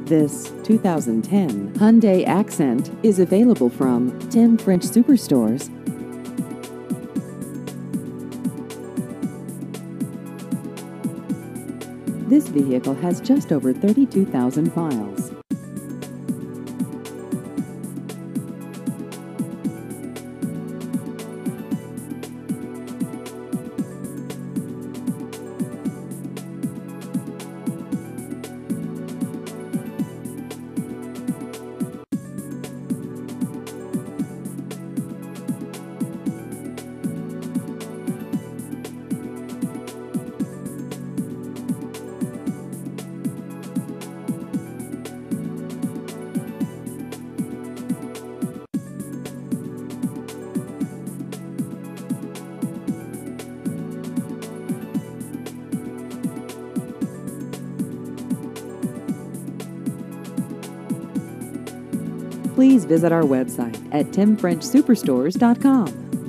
This 2010 Hyundai Accent is available from Tim French Superstores. This vehicle has just over 32,000 miles. Please visit our website at timfrenchsuperstores.com.